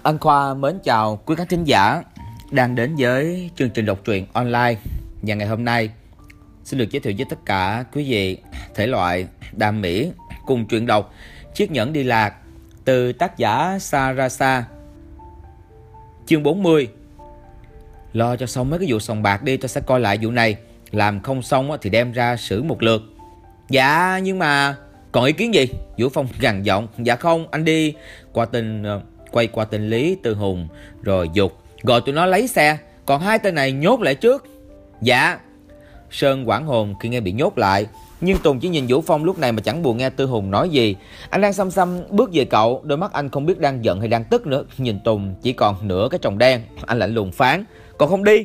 Anh Khoa mến chào quý khán thính giả đang đến với chương trình đọc truyện online. Và ngày hôm nay xin được giới thiệu với tất cả quý vị thể loại đam mỹ cùng truyện đọc Chiếc nhẫn đi lạc từ tác giả Sarasa. Chương 40. Lo cho xong mấy cái vụ sòng bạc đi, tôi sẽ coi lại vụ này. Làm không xong thì đem ra xử một lượt. Dạ nhưng mà còn ý kiến gì? Vũ Phong gằn giọng. Dạ không, anh đi quay qua tên Lý Tư Hùng rồi dục gọi tụi nó lấy xe, còn hai tên này nhốt lại trước. Dạ. Sơn hoảng hồn khi nghe bị nhốt lại, nhưng Tùng chỉ nhìn Vũ Phong lúc này mà chẳng buồn nghe Tư Hùng nói gì. Anh đang xăm xăm bước về cậu, đôi mắt anh không biết đang giận hay đang tức nữa. Nhìn Tùng chỉ còn nửa cái tròng đen, anh lạnh lùng phán: còn không đi?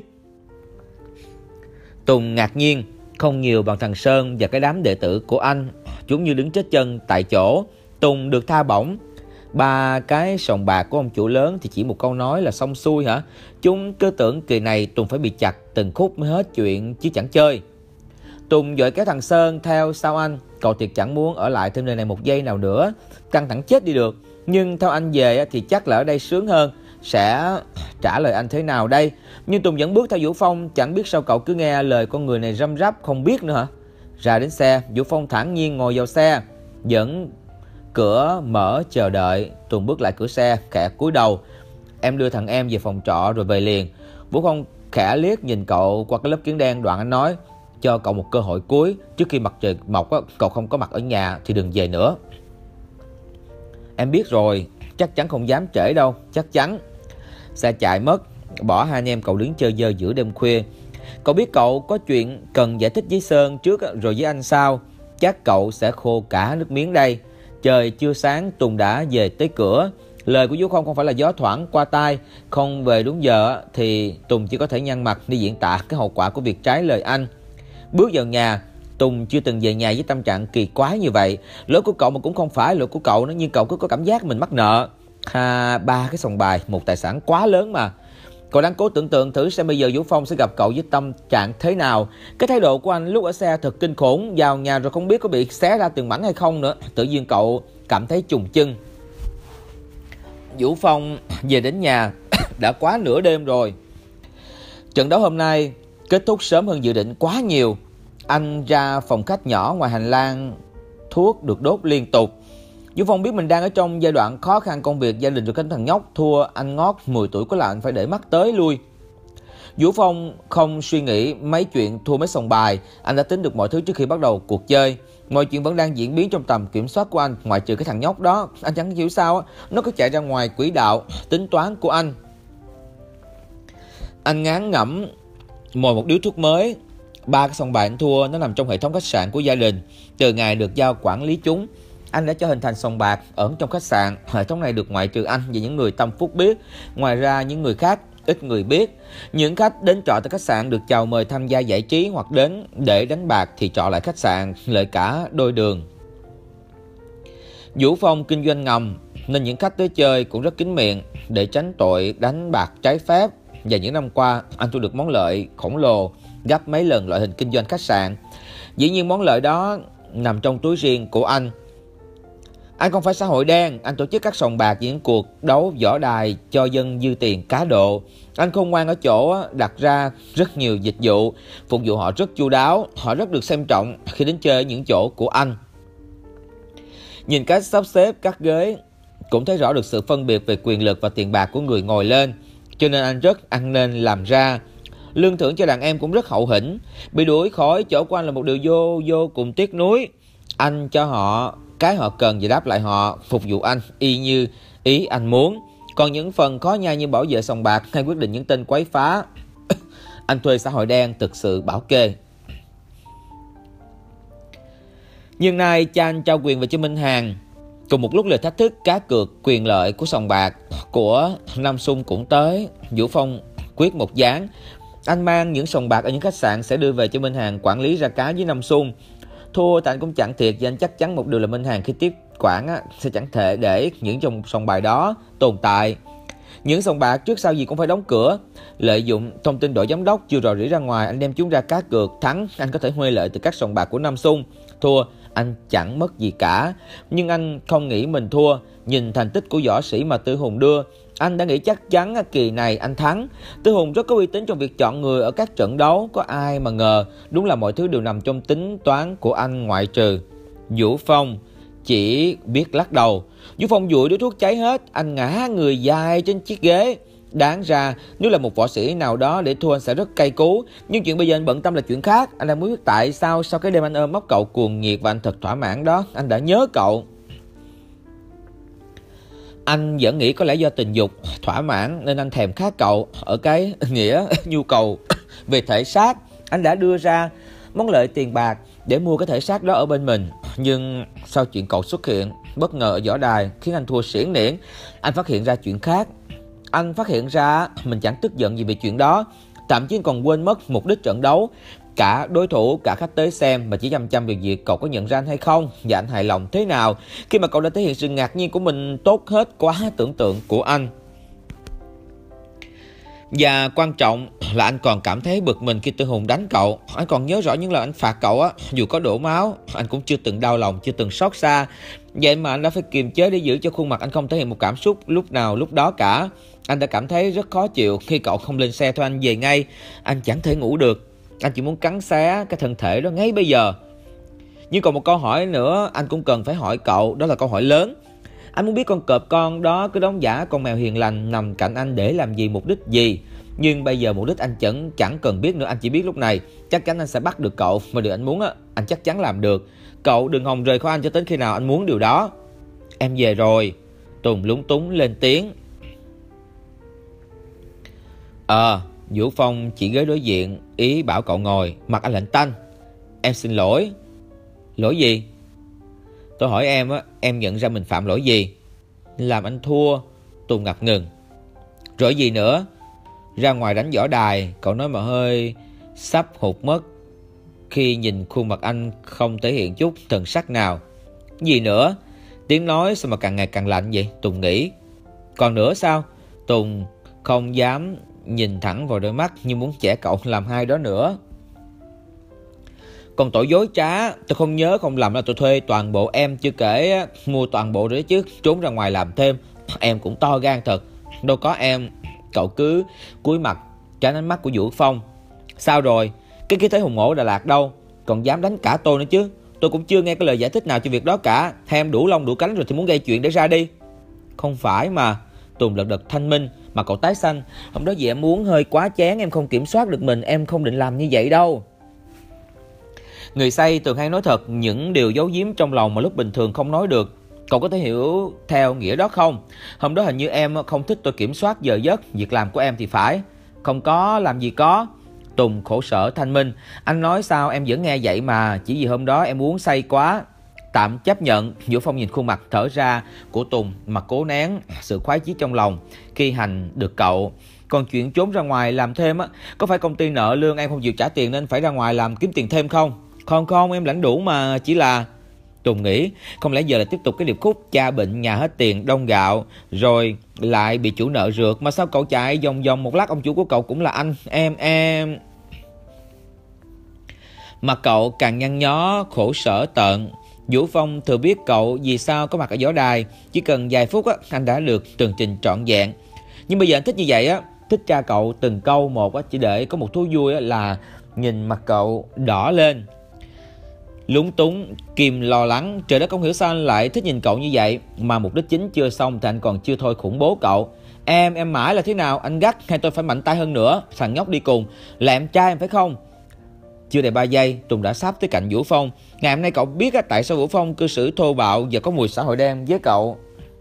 Tùng ngạc nhiên không nhiều bằng thằng Sơn và cái đám đệ tử của anh. Chúng như đứng chết chân tại chỗ. Tùng được tha bổng. 3 cái sòng bạc của ông chủ lớn thì chỉ một câu nói là xong xuôi hả? Chúng cứ tưởng kỳ này Tùng phải bị chặt từng khúc mới hết chuyện chứ chẳng chơi. Tùng vội kéo thằng Sơn theo sau anh. Cậu thiệt chẳng muốn ở lại thêm nơi này một giây nào nữa, căng thẳng chết đi được. Nhưng theo anh về thì chắc là ở đây sướng hơn. Sẽ trả lời anh thế nào đây? Nhưng Tùng vẫn bước theo Vũ Phong. Chẳng biết sao cậu cứ nghe lời con người này răm rắp không biết nữa hả? Ra đến xe, Vũ Phong thản nhiên ngồi vào xe, dẫn cửa mở chờ đợi. Tùng bước lại cửa xe khẽ cúi đầu. Em đưa thằng em về phòng trọ rồi về liền. Vũ Phong khẽ liếc nhìn cậu qua cái lớp kiến đen, đoạn anh nói: cho cậu một cơ hội cuối, trước khi mặt trời mọc cậu không có mặt ở nhà thì đừng về nữa. Em biết rồi, chắc chắn không dám trễ đâu, chắc chắn. Xe chạy mất, bỏ hai anh em cậu đứng chơi dơ giữa đêm khuya. Cậu biết cậu có chuyện cần giải thích với Sơn trước rồi với anh sau. Chắc cậu sẽ khô cả nước miếng đây. Trời chưa sáng Tùng đã về tới cửa. Lời của Vũ Phong không phải là gió thoảng qua tai. Không về đúng giờ thì Tùng chỉ có thể nhăn mặt đi diễn tả cái hậu quả của việc trái lời anh. Bước vào nhà, Tùng chưa từng về nhà với tâm trạng kỳ quái như vậy. Lỗi của cậu mà cũng không phải lỗi của cậu nữa, nhưng cậu cứ có cảm giác mình mắc nợ. 3 cái sòng bài, một tài sản quá lớn mà. Cậu đang cố tưởng tượng thử xem bây giờ Vũ Phong sẽ gặp cậu với tâm trạng thế nào. Cái thái độ của anh lúc ở xe thật kinh khủng. Vào nhà rồi không biết có bị xé ra từng mảnh hay không nữa. Tự nhiên cậu cảm thấy trùng chân. Vũ Phong về đến nhà đã quá nửa đêm rồi. Trận đấu hôm nay kết thúc sớm hơn dự định quá nhiều. Anh ra phòng khách nhỏ ngoài hành lang, thuốc được đốt liên tục. Vũ Phong biết mình đang ở trong giai đoạn khó khăn công việc, gia đình rồi cái thằng nhóc thua anh ngót 10 tuổi có là anh phải để mắt tới lui. Vũ Phong không suy nghĩ mấy chuyện thua mấy sòng bài. Anh đã tính được mọi thứ trước khi bắt đầu cuộc chơi. Mọi chuyện vẫn đang diễn biến trong tầm kiểm soát của anh, ngoại trừ cái thằng nhóc đó. Anh chẳng hiểu sao nó cứ chạy ra ngoài quỹ đạo tính toán của anh. Anh ngán ngẩm mồi một điếu thuốc mới. 3 cái sòng bài anh thua nó nằm trong hệ thống khách sạn của gia đình. Từ ngày được giao quản lý chúng, anh đã cho hình thành sòng bạc ở trong khách sạn. Hệ thống này được ngoại trừ anh và những người tâm phúc biết. Ngoài ra những người khác ít người biết. Những khách đến trọ tại khách sạn được chào mời tham gia giải trí hoặc đến để đánh bạc thì trọ lại khách sạn, lợi cả đôi đường. Vũ Phong kinh doanh ngầm nên những khách tới chơi cũng rất kín miệng để tránh tội đánh bạc trái phép. Và những năm qua anh thu được món lợi khổng lồ, gấp mấy lần loại hình kinh doanh khách sạn. Dĩ nhiên món lợi đó nằm trong túi riêng của anh. Anh không phải xã hội đen. Anh tổ chức các sòng bạc, những cuộc đấu võ đài cho dân dư tiền cá độ. Anh khôn ngoan ở chỗ đặt ra rất nhiều dịch vụ, phục vụ họ rất chu đáo. Họ rất được xem trọng khi đến chơi ở những chỗ của anh. Nhìn cách sắp xếp các ghế cũng thấy rõ được sự phân biệt về quyền lực và tiền bạc của người ngồi lên. Cho nên anh rất ăn nên làm ra. Lương thưởng cho đàn em cũng rất hậu hĩnh. Bị đuổi khỏi chỗ của anh là một điều vô cùng tiếc nuối. Anh cho họ cái họ cần và đáp lại họ, phục vụ anh y như ý anh muốn. Còn những phần khó nhai như bảo vệ sòng bạc hay quyết định những tên quấy phá anh thuê xã hội đen thực sự bảo kê. Nhưng nay cha anh trao quyền về cho Minh Hàng. Cùng một lúc lời thách thức cá cược quyền lợi của sòng bạc của Nam Sung cũng tới. Vũ Phong quyết một ván. Anh mang những sòng bạc ở những khách sạn sẽ đưa về cho Minh Hàng quản lý ra cá với Nam Sung. Thua tại anh cũng chẳng thiệt, và anh chắc chắn một điều là Minh Hàng khi tiếp quản sẽ chẳng thể để những trong sòng bài đó tồn tại. Những sòng bạc trước sau gì cũng phải đóng cửa. Lợi dụng thông tin đội giám đốc chưa rò rỉ ra ngoài, anh đem chúng ra cá cược. Thắng anh có thể huê lợi từ các sòng bạc của Nam Sung. Thua anh chẳng mất gì cả. Nhưng anh không nghĩ mình thua. Nhìn thành tích của võ sĩ mà Tư Hùng đưa, anh đã nghĩ chắc chắn kỳ này anh thắng. Tư Hùng rất có uy tín trong việc chọn người ở các trận đấu. Có ai mà ngờ, đúng là mọi thứ đều nằm trong tính toán của anh ngoại trừ Vũ Phong chỉ biết lắc đầu. Vũ Phong dụi điếu thuốc cháy hết, anh ngã người dài trên chiếc ghế. Đáng ra nếu là một võ sĩ nào đó để thua anh sẽ rất cay cú, nhưng chuyện bây giờ anh bận tâm là chuyện khác. Anh đang muốn biết tại sao sau cái đêm anh ôm ấp cậu cuồng nhiệt và anh thật thỏa mãn đó, anh đã nhớ cậu. Anh vẫn nghĩ có lẽ do tình dục thỏa mãn nên anh thèm khát cậu. Ở cái nghĩa nhu cầu về thể xác, anh đã đưa ra món lợi tiền bạc để mua cái thể xác đó ở bên mình. Nhưng sau chuyện cậu xuất hiện bất ngờ ở võ đài khiến anh thua xiển niễn, anh phát hiện ra chuyện khác. Anh phát hiện ra mình chẳng tức giận gì về chuyện đó, thậm chí còn quên mất mục đích trận đấu. Cả đối thủ, cả khách tới xem mà chỉ chăm chăm về việc cậu có nhận ra anh hay không và anh hài lòng thế nào khi mà cậu đã thể hiện sự ngạc nhiên của mình tốt hết quá tưởng tượng của anh. Và quan trọng là anh còn cảm thấy bực mình khi Tư Hùng đánh cậu. Anh còn nhớ rõ những lời anh phạt cậu á, dù có đổ máu, anh cũng chưa từng đau lòng, chưa từng xót xa. Vậy mà anh đã phải kiềm chế để giữ cho khuôn mặt anh không thể hiện một cảm xúc lúc nào lúc đó cả. Anh đã cảm thấy rất khó chịu khi cậu không lên xe thôi anh về ngay. Anh chẳng thể ngủ được, anh chỉ muốn cắn xé cái thân thể đó ngay bây giờ. Nhưng còn một câu hỏi nữa anh cũng cần phải hỏi cậu, đó là câu hỏi lớn. Anh muốn biết con cọp con đó cứ đóng giả con mèo hiền lành nằm cạnh anh để làm gì, mục đích gì. Nhưng bây giờ mục đích anh chẳng cần biết nữa, anh chỉ biết lúc này chắc chắn anh sẽ bắt được cậu. Mà điều anh muốn á, anh chắc chắn làm được. Cậu đừng hòng rời khỏi anh cho đến khi nào anh muốn điều đó. Em về rồi. Tùng lúng túng lên tiếng. Vũ Phong chỉ ghế đối diện, ý bảo cậu ngồi. Mặt anh lạnh tanh. Em xin lỗi. Lỗi gì? Tôi hỏi em á, em nhận ra mình phạm lỗi gì? Làm anh thua. Tùng ngập ngừng. Rồi gì nữa? Ra ngoài đánh võ đài, cậu nói mà hơi sắp hụt mất khi nhìn khuôn mặt anh không thể hiện chút thần sắc nào. Gì nữa? Tiếng nói sao mà càng ngày càng lạnh vậy? Tùng nghĩ. Còn nữa sao? Tùng không dám nhìn thẳng vào đôi mắt như muốn chẻ cậu làm hai đó nữa. Còn tội dối trá, tôi không nhớ không lầm là tôi thuê toàn bộ em, chưa kể mua toàn bộ rồi chứ, trốn ra ngoài làm thêm. Em cũng to gan thật. Đâu có em. Cậu cứ cúi mặt tránh ánh mắt của Vũ Phong. Sao rồi? Cái khí thế hùng hổ Đà Lạt đâu? Còn dám đánh cả tôi nữa chứ? Tôi cũng chưa nghe cái lời giải thích nào cho việc đó cả. Hay em đủ lông đủ cánh rồi thì muốn gây chuyện để ra đi? Không phải mà. Tùng lật đật thanh minh mà cậu tái xanh. Hôm đó vì em muốn hơi quá chén, em không kiểm soát được mình, em không định làm như vậy đâu. Người say thường hay nói thật những điều giấu giếm trong lòng mà lúc bình thường không nói được. Cậu có thể hiểu theo nghĩa đó không? Hôm đó hình như em không thích tôi kiểm soát giờ giấc, việc làm của em thì phải. Không có, làm gì có. Tùng khổ sở thanh minh. Anh nói sao em vẫn nghe vậy mà, chỉ vì hôm đó em uống say quá. Tạm chấp nhận. Vũ Phong nhìn khuôn mặt thở ra của Tùng mà cố nén sự khoái chí trong lòng khi hành được cậu. Còn chuyện trốn ra ngoài làm thêm á, có phải công ty nợ lương em không chịu trả tiền nên phải ra ngoài làm kiếm tiền thêm không? Không, em lãnh đủ mà, chỉ là... Tùng nghĩ, không lẽ giờ là tiếp tục cái điệp khúc cha bệnh nhà hết tiền đông gạo rồi lại bị chủ nợ rượt, mà sao cậu chạy vòng vòng một lát ông chủ của cậu cũng là anh, em. Mà cậu càng nhăn nhó khổ sở tợn. Vũ Phong thừa biết cậu vì sao có mặt ở võ đài, chỉ cần vài phút á, anh đã được tường trình trọn vẹn. Nhưng bây giờ anh thích như vậy á, thích tra cậu từng câu một á, chỉ để có một thú vui á, là nhìn mặt cậu đỏ lên. Lúng túng, Kim lo lắng, trời đất không hiểu sao anh lại thích nhìn cậu như vậy. Mà mục đích chính chưa xong thì anh còn chưa thôi khủng bố cậu. Em mãi là thế nào, anh gắt hay tôi phải mạnh tay hơn nữa? Thằng nhóc đi cùng là em trai em phải không? Chưa đầy 3 giây, Tùng đã sắp tới cạnh Vũ Phong. Ngày hôm nay cậu biết tại sao Vũ Phong cư xử thô bạo và có mùi xã hội đen với cậu.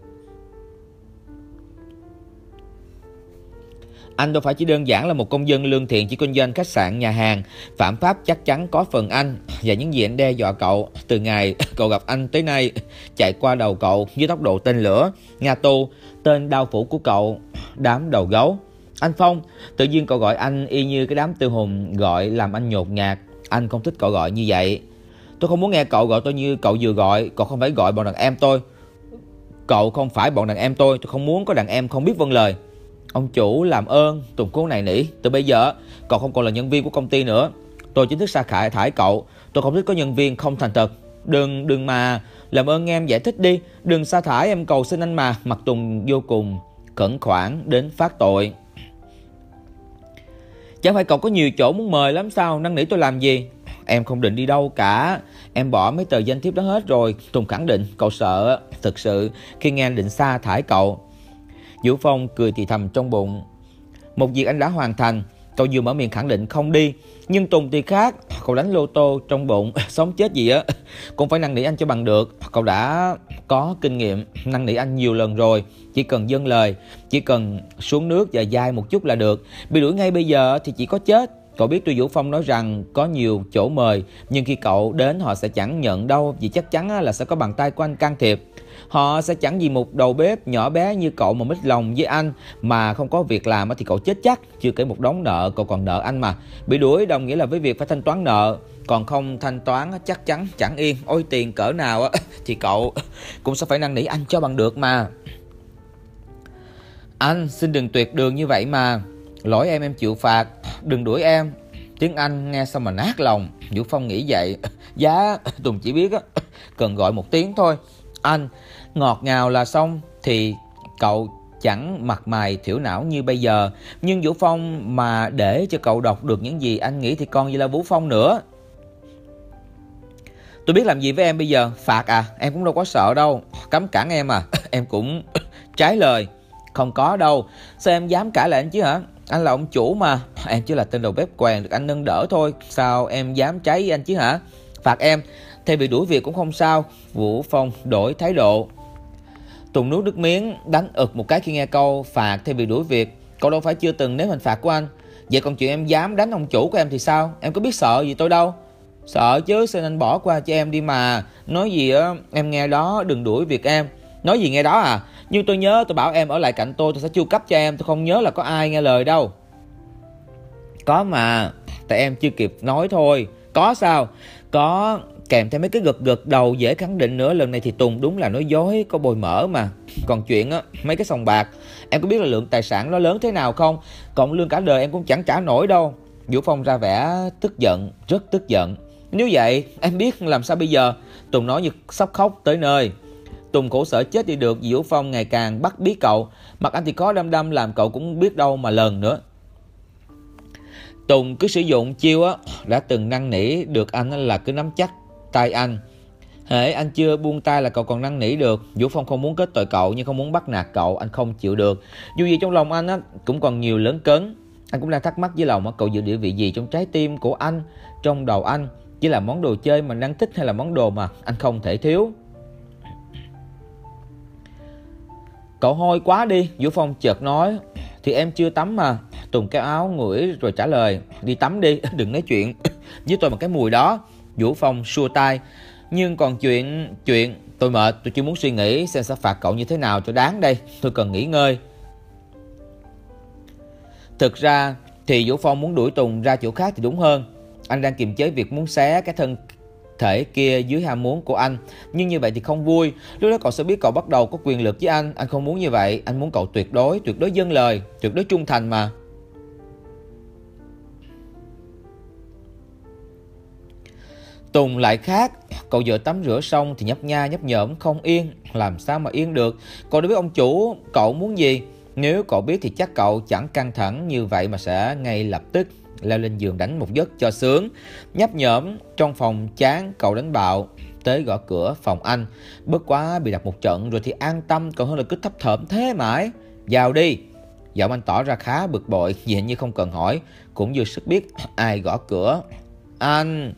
Anh đâu phải chỉ đơn giản là một công dân lương thiện chỉ kinh doanh khách sạn, nhà hàng. Phạm pháp chắc chắn có phần anh. Và những gì anh đe dọa cậu từ ngày cậu gặp anh tới nay, chạy qua đầu cậu với tốc độ tên lửa, Nga Tu, tên đao phủ của cậu, đám đầu gấu. Anh Phong, tự nhiên cậu gọi anh y như cái đám Tư Hùng gọi làm anh nhột nhạt. Anh không thích cậu gọi như vậy. Tôi không muốn nghe cậu gọi tôi như cậu vừa gọi. Cậu không phải gọi bọn đàn em tôi. Cậu không phải bọn đàn em tôi không muốn có đàn em không biết vâng lời. Ông chủ làm ơn, Tùng cố này nỉ. Từ bây giờ cậu không còn là nhân viên của công ty nữa. Tôi chính thức sa thải cậu. Tôi không thích có nhân viên không thành thật. Đừng mà, làm ơn nghe em giải thích đi, đừng sa thải em cầu xin anh mà. Mặt Tùng vô cùng khẩn khoản đến phát tội. Chẳng phải cậu có nhiều chỗ muốn mời lắm sao, năn nỉ tôi làm gì? Em không định đi đâu cả, em bỏ mấy tờ danh thiếp đó hết rồi. Tùng khẳng định. Cậu sợ thực sự khi nghe anh định sa thải cậu. Vũ Phong cười thì thầm trong bụng. Một việc anh đã hoàn thành. Cậu vừa mở miệng khẳng định không đi, nhưng Tùng thì khác. Cậu đánh lô tô trong bụng, sống chết gì á cũng phải năn nỉ anh cho bằng được. Cậu đã có kinh nghiệm năn nỉ anh nhiều lần rồi, chỉ cần dâng lời, chỉ cần xuống nước và dai một chút là được. Bị đuổi ngay bây giờ thì chỉ có chết. Cậu biết tuy Vũ Phong nói rằng có nhiều chỗ mời, nhưng khi cậu đến họ sẽ chẳng nhận đâu, vì chắc chắn là sẽ có bàn tay của anh can thiệp. Họ sẽ chẳng vì một đầu bếp nhỏ bé như cậu mà mít lòng với anh mà không có việc làm thì cậu chết chắc. Chưa kể một đống nợ, cậu còn nợ anh mà. Bị đuổi đồng nghĩa là với việc phải thanh toán nợ, còn không thanh toán chắc chắn chẳng yên. Ôi tiền cỡ nào thì cậu cũng sẽ phải năn nỉ anh cho bằng được mà. Anh xin đừng tuyệt đường như vậy mà. Lỗi em chịu phạt, đừng đuổi em. Tiếng Anh nghe sao mà nát lòng. Vũ Phong nghĩ vậy. Dạ, Tùng chỉ biết cần gọi một tiếng thôi. Anh ngọt ngào là xong thì cậu chẳng mặt mày thiểu não như bây giờ. Nhưng Vũ Phong mà để cho cậu đọc được những gì anh nghĩ thì còn gì là Vũ Phong nữa. Tôi biết làm gì với em bây giờ? Phạt à? Em cũng đâu có sợ đâu. Cấm cản em à? Em cũng trái lời. Không có đâu. Sao em dám cãi lại anh chứ hả? Anh là ông chủ mà. Em chỉ là tên đầu bếp quèn được anh nâng đỡ thôi. Sao em dám trái với anh chứ hả? Phạt em, thay vì đuổi việc cũng không sao. Vũ Phong đổi thái độ. Tùng nuốt nước miếng, đánh ực một cái khi nghe câu phạt thay vì đuổi việc. Cậu đâu phải chưa từng nếm hình phạt của anh. Vậy còn chuyện em dám đánh ông chủ của em thì sao? Em có biết sợ gì tôi đâu. Sợ chứ, xin anh bỏ qua cho em đi mà. Nói gì em nghe đó, đừng đuổi việc em. Nói gì nghe đó à? Nhưng tôi nhớ tôi bảo em ở lại cạnh tôi sẽ chu cấp cho em. Tôi không nhớ là có ai nghe lời đâu. Có mà, tại em chưa kịp nói thôi. Có sao? Có, kèm theo mấy cái gật đầu dễ khẳng định nữa. Lần này thì Tùng đúng là nói dối, có bồi mỡ mà. Còn chuyện mấy cái sòng bạc, em có biết là lượng tài sản nó lớn thế nào không? Cộng lương cả đời em cũng chẳng trả nổi đâu. Vũ Phong ra vẻ tức giận, rất tức giận. Nếu vậy em biết làm sao bây giờ? Tùng nói như sắp khóc tới nơi. Tùng khổ sở chết đi được. Vũ Phong ngày càng bắt bí cậu. Mặt anh thì có đăm làm cậu cũng biết đâu mà lần nữa. Tùng cứ sử dụng chiêu đã từng năn nỉ được anh là cứ nắm chắc tay anh. Hễ anh chưa buông tay là cậu còn năn nỉ được. Vũ Phong không muốn kết tội cậu nhưng không muốn bắt nạt cậu. Anh không chịu được. Dù gì trong lòng anh cũng còn nhiều lấn cấn. Anh cũng đang thắc mắc với lòng cậu giữ địa vị gì trong trái tim của anh, trong đầu anh. Chỉ là món đồ chơi mà đang thích hay là món đồ mà anh không thể thiếu? Cậu hôi quá đi. Vũ Phong chợt nói. Thì em chưa tắm mà. Tùng kéo áo ngửi rồi trả lời. Đi tắm đi, đừng nói chuyện với tôi bằng cái mùi đó. Vũ Phong xua tay. Nhưng còn chuyện tôi mệt, tôi chưa muốn suy nghĩ xem sẽ phạt cậu như thế nào cho đáng đây. Tôi cần nghỉ ngơi. Thực ra thì Vũ Phong muốn đuổi Tùng ra chỗ khác thì đúng hơn. Anh đang kiềm chế việc muốn xé cái thân thể kia dưới ham muốn của anh. Nhưng như vậy thì không vui. Lúc đó cậu sẽ biết cậu bắt đầu có quyền lực với anh. Anh không muốn như vậy. Anh muốn cậu tuyệt đối dâng lời, tuyệt đối trung thành mà. Tùng lại khác. Cậu vừa tắm rửa xong thì nhấp nha nhấp nhởm không yên. Làm sao mà yên được? Cậu đã biết ông chủ cậu muốn gì. Nếu cậu biết thì chắc cậu chẳng căng thẳng như vậy mà sẽ ngay lập tức leo lên giường đánh một giấc cho sướng. Nhấp nhởm trong phòng chán, cậu đánh bạo tới gõ cửa phòng anh. Bất quá bị đập một trận rồi thì an tâm, còn hơn là cứ thấp thởm thế mãi. Vào đi. Giọng anh tỏ ra khá bực bội, dường như không cần hỏi, cũng vừa sức biết ai gõ cửa. Anh.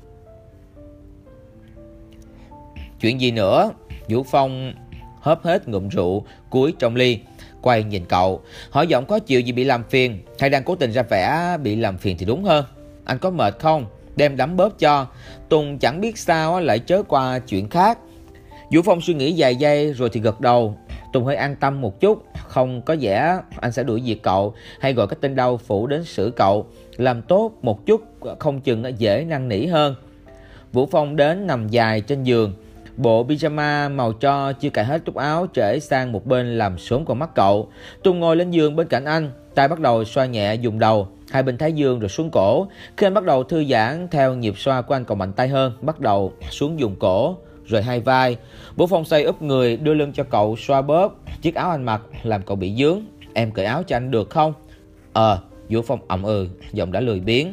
Chuyện gì nữa? Vũ Phong hớp hết ngụm rượu cuối trong ly, quay nhìn cậu, hỏi giọng có chịu gì bị làm phiền, hay đang cố tình ra vẻ bị làm phiền thì đúng hơn. Anh có mệt không? Đem đấm bóp cho. Tùng chẳng biết sao lại chớ qua chuyện khác. Vũ Phong suy nghĩ vài giây rồi thì gật đầu. Tùng hơi an tâm một chút. Không có vẻ anh sẽ đuổi việc cậu hay gọi cái tên đau phủ đến xử cậu. Làm tốt một chút không chừng dễ năn nỉ hơn. Vũ Phong đến nằm dài trên giường. Bộ pyjama màu tro chưa cài hết cúc áo trễ sang một bên làm sốn con mắt cậu. Tùng ngồi lên giường bên cạnh anh, tay bắt đầu xoa nhẹ vùng đầu, hai bên thái dương rồi xuống cổ. Khi anh bắt đầu thư giãn theo nhịp xoa của anh còn mạnh tay hơn, bắt đầu xuống vùng cổ, rời hai vai. Vũ Phong xoay úp người, đưa lưng cho cậu xoa bóp chiếc áo anh mặc làm cậu bị dướng. Em cởi áo cho anh được không? Vũ Phong ậm giọng đã lười biếng.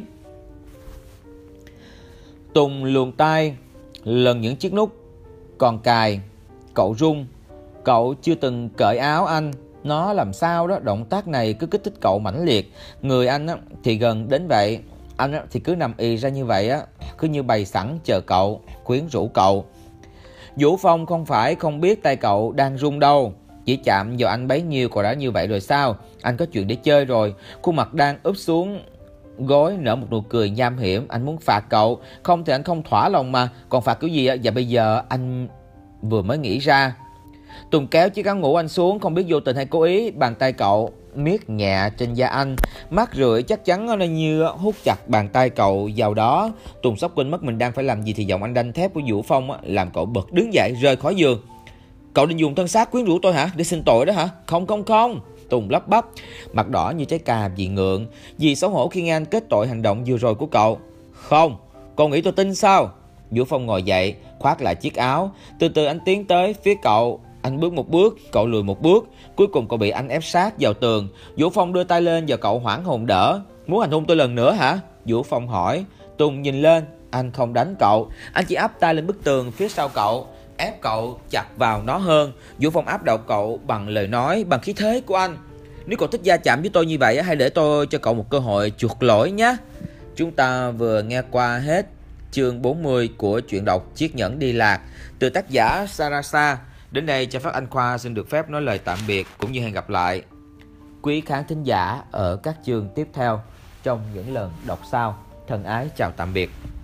Tùng luồn tay lần những chiếc nút còn cài. Cậu run. Cậu chưa từng cởi áo anh. Nó làm sao đó, động tác này cứ kích thích cậu mãnh liệt. Người anh thì gần đến vậy, anh thì cứ nằm ì ra như vậy, cứ như bày sẵn chờ cậu, quyến rũ cậu. Vũ Phong không phải không biết tay cậu đang run đâu, chỉ chạm vào anh bấy nhiêu cậu đã như vậy rồi sao? Anh có chuyện để chơi rồi. Khuôn mặt đang úp xuống gối nở một nụ cười nham hiểm. Anh muốn phạt cậu, không thì anh không thỏa lòng mà. Còn phạt kiểu gì và bây giờ anh vừa mới nghĩ ra. Tùng kéo chiếc áo ngủ anh xuống, không biết vô tình hay cố ý. Bàn tay cậu miết nhẹ trên da anh, mắt rượi chắc chắn nó như hút chặt bàn tay cậu vào đó. Tùng sốc quên mất mình đang phải làm gì thì giọng anh đanh thép của Vũ Phong làm cậu bật đứng dậy rời khỏi giường. Cậu định dùng thân xác quyến rũ tôi hả? Để xin tội đó hả? Không. Tùng lắp bắp, mặt đỏ như trái cà vì ngượng, vì xấu hổ khi nghe anh kết tội hành động vừa rồi của cậu. Không, cậu nghĩ tôi tin sao? Vũ Phong ngồi dậy, khoác lại chiếc áo, từ từ anh tiến tới phía cậu. Anh bước một bước, cậu lùi một bước, cuối cùng cậu bị anh ép sát vào tường. Vũ Phong đưa tay lên và cậu hoảng hồn đỡ. Muốn hành hung tôi lần nữa hả? Vũ Phong hỏi. Tùng nhìn lên, anh không đánh cậu, anh chỉ áp tay lên bức tường phía sau cậu, ép cậu chặt vào nó hơn. Vũ Phong áp đầu cậu bằng lời nói, bằng khí thế của anh. Nếu cậu thích va chạm với tôi như vậy, hãy để tôi cho cậu một cơ hội chuộc lỗi nhé. Chúng ta vừa nghe qua hết chương 40 của truyện đọc Chiếc Nhẫn Đi Lạc từ tác giả Sarasa. Đến đây Cha Phát Anh Khoa xin được phép nói lời tạm biệt cũng như hẹn gặp lại quý khán thính giả ở các chương tiếp theo trong những lần đọc sau. Thân ái chào tạm biệt.